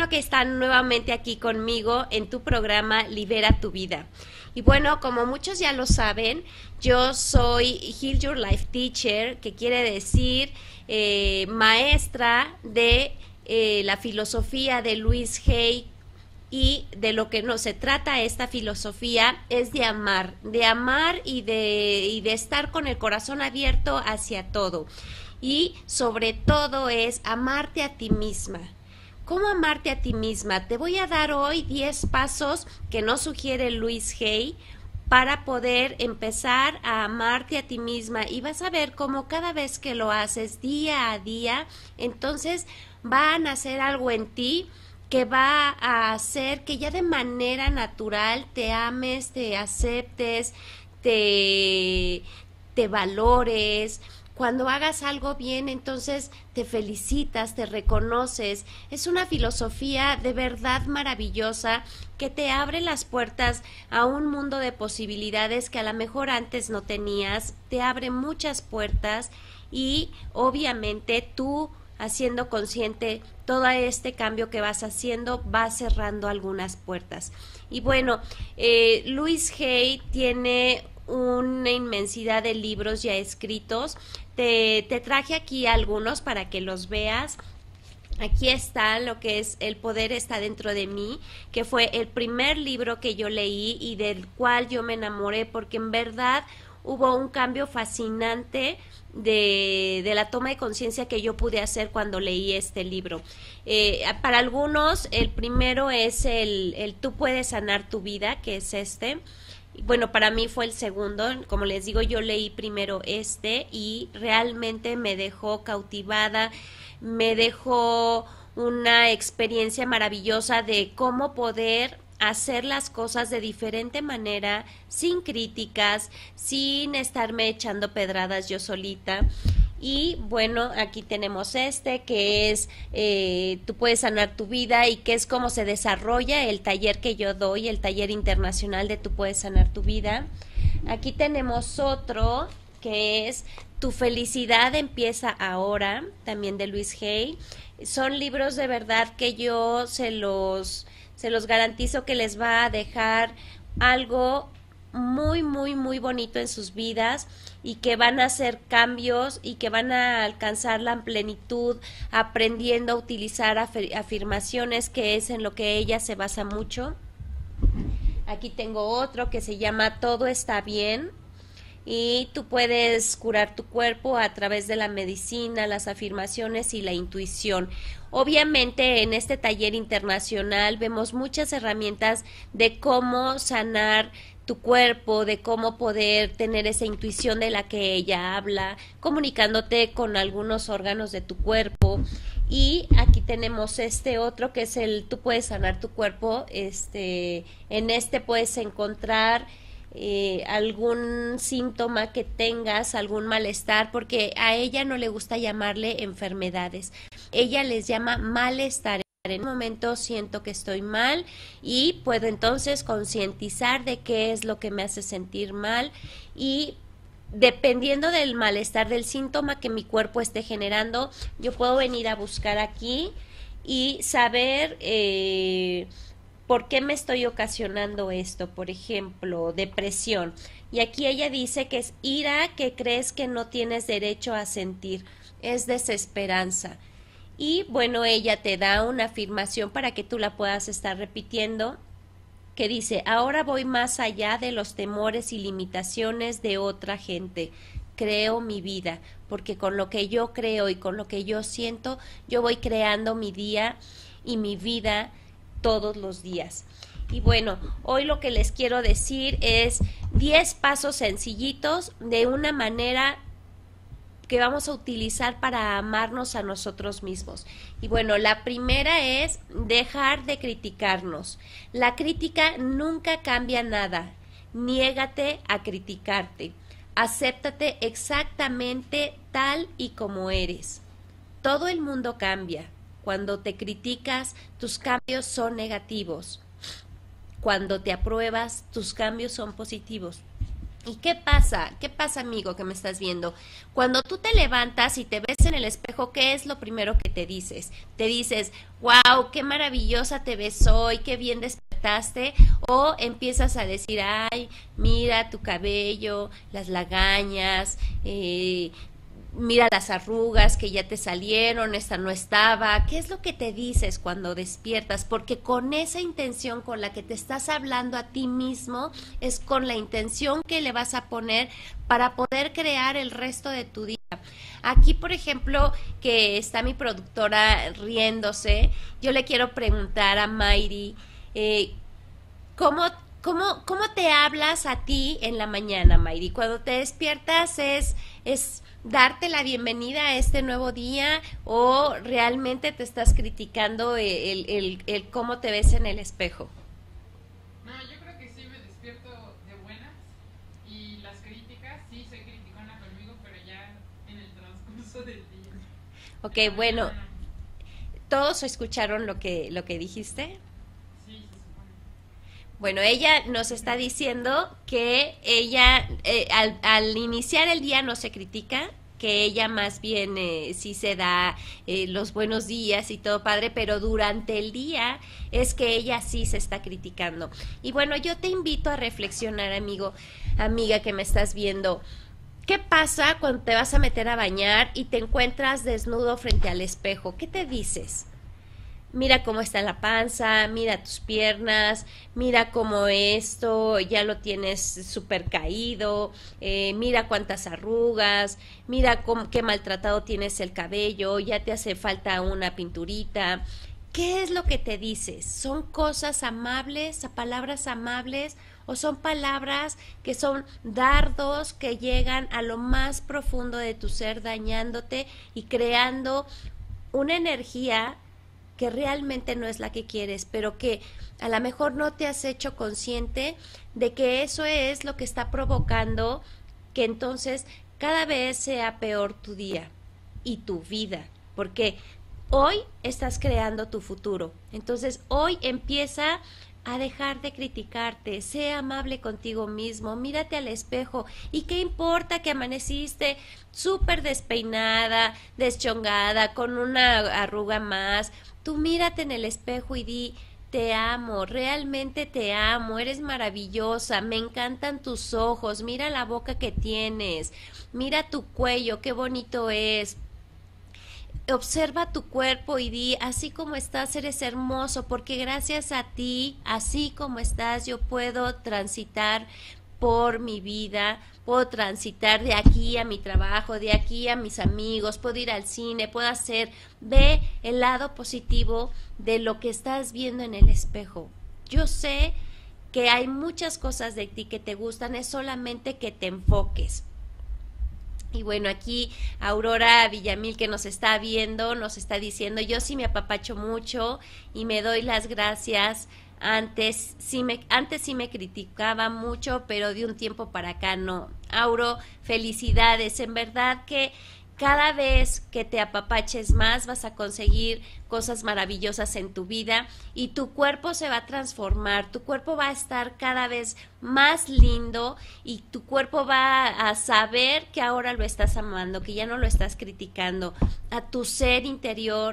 que están nuevamente aquí conmigo en tu programa Libera tu Vida. Y bueno, como muchos ya lo saben, yo soy Heal Your Life Teacher, que quiere decir maestra de la filosofía de Louise Hay. Y de lo que se trata esta filosofía es de amar y de estar con el corazón abierto hacia todo. Y sobre todo es amarte a ti misma. ¿Cómo amarte a ti misma? Te voy a dar hoy 10 pasos que nos sugiere Louise Hay para poder empezar a amarte a ti misma, y vas a ver cómo cada vez que lo haces día a día, entonces va a nacer algo en ti que va a hacer que ya de manera natural te ames, te aceptes, te valores. Cuando hagas algo bien, entonces te felicitas, te reconoces. Es una filosofía de verdad maravillosa que te abre las puertas a un mundo de posibilidades que a lo mejor antes no tenías. Te abre muchas puertas y obviamente tú, haciendo consciente todo este cambio que vas haciendo, va cerrando algunas puertas. Y bueno, Louise Hay tiene una inmensidad de libros ya escritos. Te traje aquí algunos para que los veas. Aquí está lo que es El poder está dentro de mí, que fue el primer libro que yo leí y del cual yo me enamoré, porque en verdad hubo un cambio fascinante de la toma de conciencia que yo pude hacer cuando leí este libro. Para algunos, el primero es el Tú puedes sanar tu vida, que es este. Bueno, para mí fue el segundo. Como les digo, yo leí primero este y realmente me dejó cautivada, me dejó una experiencia maravillosa de cómo poder hacer las cosas de diferente manera, sin críticas, sin estarme echando pedradas yo solita. Y bueno, aquí tenemos este que es Tú puedes sanar tu vida, y que es cómo se desarrolla el taller que yo doy, el taller internacional de Tú puedes sanar tu vida. Aquí tenemos otro que es Tu felicidad empieza ahora, también de Louise Hay. Son libros de verdad que yo se los garantizo que les va a dejar algo muy, muy, muy bonito en sus vidas, y que van a hacer cambios y que van a alcanzar la plenitud aprendiendo a utilizar afirmaciones, que es en lo que ella se basa mucho. Aquí tengo otro que se llama Todo está bien, y tú puedes curar tu cuerpo a través de la medicina, las afirmaciones y la intuición. Obviamente en este taller internacional vemos muchas herramientas de cómo sanar tu cuerpo, de cómo poder tener esa intuición de la que ella habla, comunicándote con algunos órganos de tu cuerpo. Y aquí tenemos este otro que es el Tú puedes sanar tu cuerpo. En este puedes encontrar algún síntoma que tengas, algún malestar, porque a ella no le gusta llamarle enfermedades, ella les llama malestar. En un momento siento que estoy mal y puedo entonces concientizar de qué es lo que me hace sentir mal, y dependiendo del malestar, del síntoma que mi cuerpo esté generando, yo puedo venir a buscar aquí y saber ¿por qué me estoy ocasionando esto? Por ejemplo, depresión. Y aquí ella dice que es ira que crees que no tienes derecho a sentir, es desesperanza. Y bueno, ella te da una afirmación para que tú la puedas estar repitiendo, que dice: ahora voy más allá de los temores y limitaciones de otra gente. Creo mi vida, porque con lo que yo creo y con lo que yo siento, yo voy creando mi día y mi vida todos los días. Y bueno, hoy lo que les quiero decir es 10 pasos sencillitos de una manera que vamos a utilizar para amarnos a nosotros mismos. Y bueno, la primera es dejar de criticarnos. La crítica nunca cambia nada. Niégate a criticarte. Acéptate exactamente tal y como eres. Todo el mundo cambia. Cuando te criticas, tus cambios son negativos. Cuando te apruebas, tus cambios son positivos. ¿Y qué pasa? ¿Qué pasa, amigo, que me estás viendo? Cuando tú te levantas y te ves en el espejo, ¿qué es lo primero que te dices? Te dices, wow, qué maravillosa te ves hoy, qué bien despertaste, o empiezas a decir, ay, mira tu cabello, las lagañas, mira las arrugas que ya te salieron, esta no estaba. ¿Qué es lo que te dices cuando despiertas? Porque con esa intención con la que te estás hablando a ti mismo es con la intención que le vas a poner para poder crear el resto de tu día. Aquí, por ejemplo, que está mi productora riéndose, yo le quiero preguntar a Mayri, ¿cómo, cómo te hablas a ti en la mañana, Mayri? Cuando te despiertas es darte la bienvenida a este nuevo día, o realmente te estás criticando el cómo te ves en el espejo. No, yo creo que sí me despierto de buenas y las críticas, sí soy criticona conmigo, pero ya en el transcurso del día. Ok, En la bueno, mañana no. ¿todos escucharon lo que dijiste? Sí, se supone. Bueno, ella nos está diciendo que ella al iniciar el día no se critica, que ella más bien sí se da los buenos días y todo padre, pero durante el día es que ella sí se está criticando. Y bueno, yo te invito a reflexionar, amigo, amiga que me estás viendo. ¿Qué pasa cuando te vas a meter a bañar y te encuentras desnudo frente al espejo? ¿Qué te dices? Mira cómo está la panza, mira tus piernas, mira cómo esto ya lo tienes súper caído, mira cuántas arrugas, mira cómo, qué maltratado tienes el cabello, ya te hace falta una pinturita. ¿Qué es lo que te dices? ¿Son cosas amables, palabras amables, o son palabras que son dardos que llegan a lo más profundo de tu ser, dañándote y creando una energía que realmente no es la que quieres, pero que a lo mejor no te has hecho consciente de que eso es lo que está provocando que entonces cada vez sea peor tu día y tu vida, porque hoy estás creando tu futuro. Entonces hoy empieza a dejar de criticarte, sé amable contigo mismo, mírate al espejo. ¿Y qué importa que amaneciste súper despeinada, deschongada, con una arruga más? Tú mírate en el espejo y di, te amo, realmente te amo, eres maravillosa, me encantan tus ojos, mira la boca que tienes, mira tu cuello, qué bonito es. Observa tu cuerpo y di, así como estás, eres hermoso, porque gracias a ti, así como estás, yo puedo transitar por mi vida, puedo transitar de aquí a mi trabajo, de aquí a mis amigos, puedo ir al cine, puedo hacer, ve el lado positivo de lo que estás viendo en el espejo. Yo sé que hay muchas cosas de ti que te gustan, es solamente que te enfoques. Y bueno, aquí Aurora Villamil, que nos está viendo, nos está diciendo, yo sí me apapacho mucho y me doy las gracias. Antes sí me criticaba mucho, pero de un tiempo para acá no. Auro, felicidades, en verdad que cada vez que te apapaches más vas a conseguir cosas maravillosas en tu vida y tu cuerpo se va a transformar, tu cuerpo va a estar cada vez más lindo y tu cuerpo va a saber que ahora lo estás amando, que ya no lo estás criticando. A tu ser interior,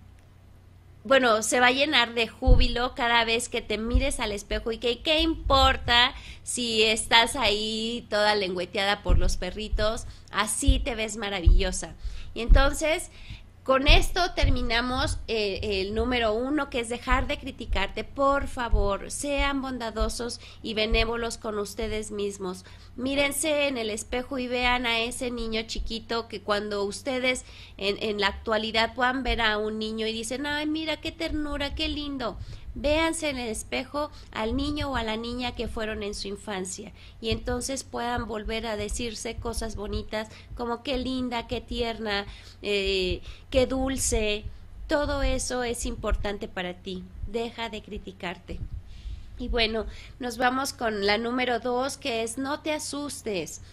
bueno, se va a llenar de júbilo cada vez que te mires al espejo y que qué importa si estás ahí toda lengüeteada por los perritos, así te ves maravillosa. Y entonces, con esto terminamos el número 1, que es dejar de criticarte. Por favor, sean bondadosos y benévolos con ustedes mismos. Mírense en el espejo y vean a ese niño chiquito que cuando ustedes en la actualidad puedan ver a un niño y dicen, ay, mira qué ternura, qué lindo. Véanse en el espejo al niño o a la niña que fueron en su infancia y entonces puedan volver a decirse cosas bonitas como qué linda, qué tierna, qué dulce. Todo eso es importante para ti. Deja de criticarte. Y bueno, nos vamos con la número 2, que es no te asustes.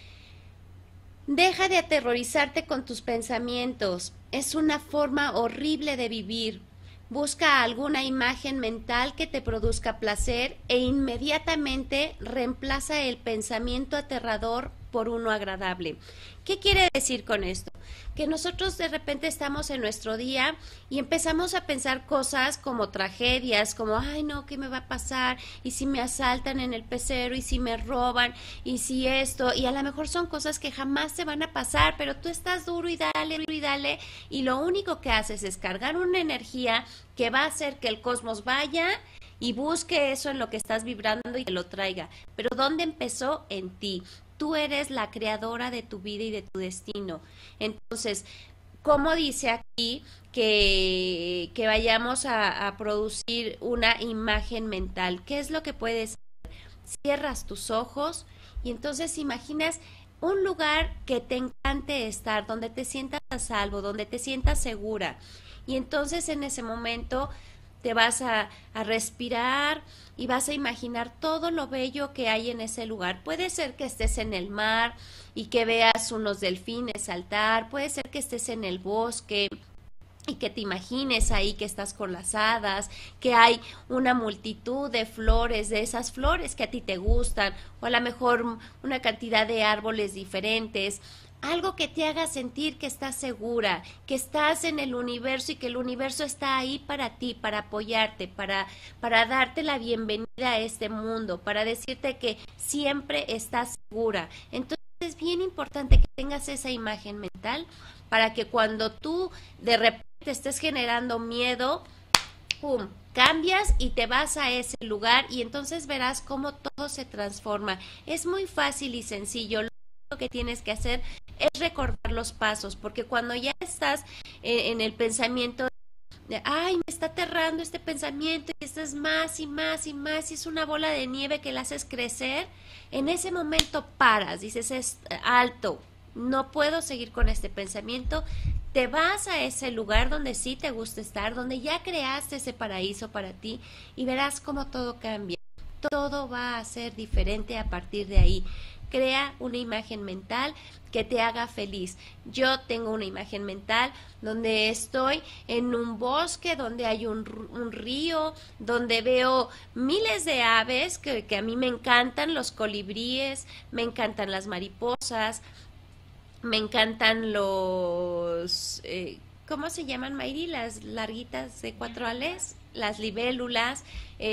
Deja de aterrorizarte con tus pensamientos. Es una forma horrible de vivir. busca alguna imagen mental que te produzca placer e inmediatamente reemplaza el pensamiento aterrador por uno agradable. ¿Qué quiere decir con esto? Que nosotros de repente estamos en nuestro día y empezamos a pensar cosas como tragedias, como, ay no, ¿qué me va a pasar? ¿Y si me asaltan en el pecero? ¿Y si me roban? ¿Y si esto? Y a lo mejor son cosas que jamás se van a pasar, pero tú estás duro y dale, y lo único que haces es cargar una energía que va a hacer que el cosmos vaya y busque eso en lo que estás vibrando y te lo traiga. Pero ¿dónde empezó? En ti. Tú eres la creadora de tu vida y de tu destino. Entonces, ¿cómo dice aquí que vayamos a producir una imagen mental? ¿Qué es lo que puedes hacer? Cierras tus ojos y entonces imaginas un lugar que te encante estar, donde te sientas a salvo, donde te sientas segura. Y entonces en ese momento te vas a respirar y vas a imaginar todo lo bello que hay en ese lugar. Puede ser que estés en el mar y que veas unos delfines saltar, puede ser que estés en el bosque y que te imagines ahí que estás con las hadas, que hay una multitud de flores, de esas flores que a ti te gustan, o a lo mejor una cantidad de árboles diferentes. Algo que te haga sentir que estás segura, que estás en el universo y que el universo está ahí para ti, para apoyarte, para darte la bienvenida a este mundo, para decirte que siempre estás segura. Entonces es bien importante que tengas esa imagen mental para que cuando tú de repente estés generando miedo, ¡pum!, cambias y te vas a ese lugar y entonces verás cómo todo se transforma. Es muy fácil y sencillo. Lo que tienes que hacer es recordar los pasos, porque cuando ya estás en el pensamiento de, ay, me está aterrando este pensamiento y estás más y más y más y es una bola de nieve que la haces crecer, en ese momento paras, dices, es alto, no puedo seguir con este pensamiento, te vas a ese lugar donde sí te gusta estar, donde ya creaste ese paraíso para ti y verás cómo todo cambia, todo va a ser diferente a partir de ahí. Crea una imagen mental que te haga feliz. Yo tengo una imagen mental donde estoy en un bosque, donde hay un río, donde veo miles de aves que a mí me encantan, los colibríes, me encantan las mariposas, me encantan los... ¿cómo se llaman, Mayri? Las larguitas de 4 ales, las libélulas.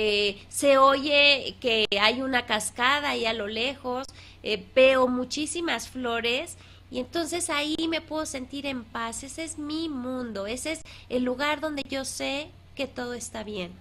Se oye que hay una cascada ahí a lo lejos, veo muchísimas flores y entonces ahí me puedo sentir en paz. Ese es mi mundo, ese es el lugar donde yo sé que todo está bien.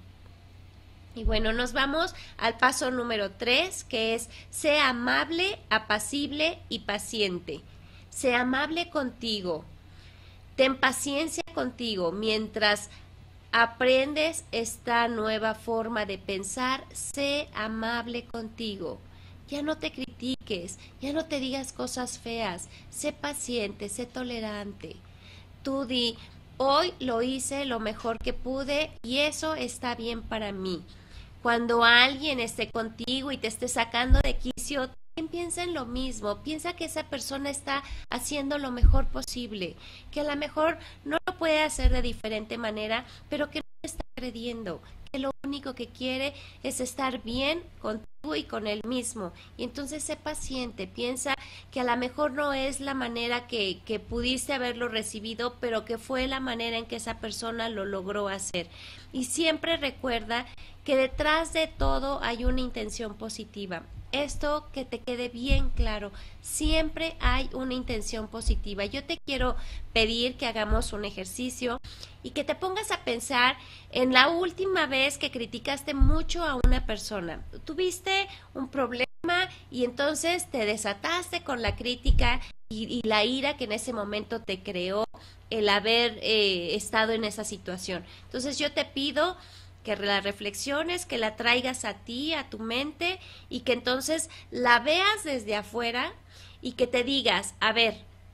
Y bueno, nos vamos al paso número 3, que es: sé amable, apacible y paciente. Sé amable contigo. Ten paciencia contigo mientras aprendes esta nueva forma de pensar. Sé amable contigo. Ya no te critiques, ya no te digas cosas feas. Sé paciente, sé tolerante. Tú di, hoy lo hice lo mejor que pude y eso está bien para mí. Cuando alguien esté contigo y te esté sacando de quicio, piensa en lo mismo, piensa que esa persona está haciendo lo mejor posible, que a lo mejor no lo puede hacer de diferente manera, pero que no está agrediendo, que lo único que quiere es estar bien contigo y con él mismo. Y entonces sé paciente, piensa que a lo mejor no es la manera que pudiste haberlo recibido, pero que fue la manera en que esa persona lo logró hacer. Y siempre recuerda que detrás de todo hay una intención positiva. Esto que te quede bien claro, siempre hay una intención positiva. Yo te quiero pedir que hagamos un ejercicio y que te pongas a pensar en la última vez que criticaste mucho a una persona. Tuviste un problema y entonces te desataste con la crítica y la ira que en ese momento te creó el haber estado en esa situación. Entonces yo te pido que la reflexiones, que la traigas a ti, a tu mente, y que entonces la veas desde afuera y que te digas, a ver,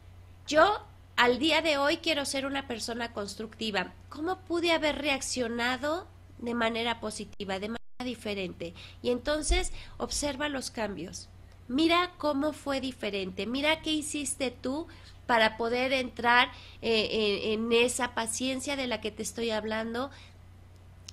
yo al día de hoy quiero ser una persona constructiva. ¿Cómo pude haber reaccionado de manera positiva, de manera diferente? Y entonces observa los cambios. Mira cómo fue diferente, mira qué hiciste tú para poder entrar en esa paciencia de la que te estoy hablando,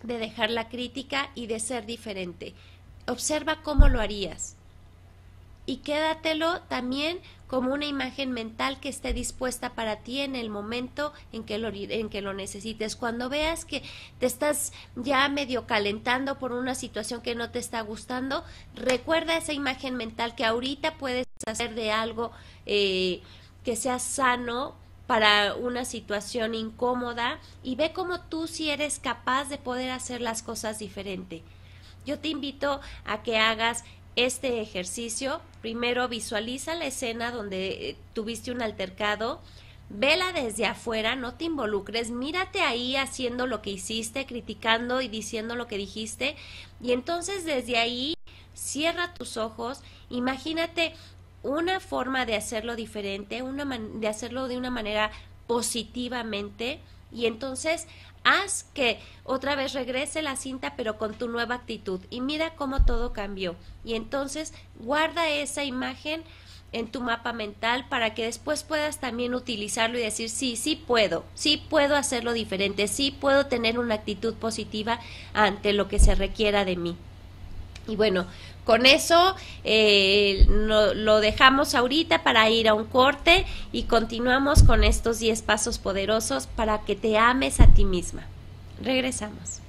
de dejar la crítica y de ser diferente. Observa cómo lo harías y quédatelo también como una imagen mental que esté dispuesta para ti en el momento en que lo necesites. Cuando veas que te estás ya medio calentando por una situación que no te está gustando, recuerda esa imagen mental que ahorita puedes hacer de algo que sea sano para una situación incómoda, y ve cómo tú sí eres capaz de poder hacer las cosas diferente. Yo te invito a que hagas este ejercicio. Primero visualiza la escena donde tuviste un altercado, vela desde afuera, no te involucres, mírate ahí haciendo lo que hiciste, criticando y diciendo lo que dijiste, y entonces desde ahí cierra tus ojos, imagínate una forma de hacerlo diferente, de hacerlo de una manera positivamente, y entonces haz que otra vez regrese la cinta pero con tu nueva actitud y mira cómo todo cambió. Y entonces guarda esa imagen en tu mapa mental para que después puedas también utilizarlo y decir sí puedo hacerlo diferente, sí puedo tener una actitud positiva ante lo que se requiera de mí. Y bueno, con eso lo dejamos ahorita para ir a un corte y continuamos con estos 10 pasos poderosos para que te ames a ti misma. Regresamos.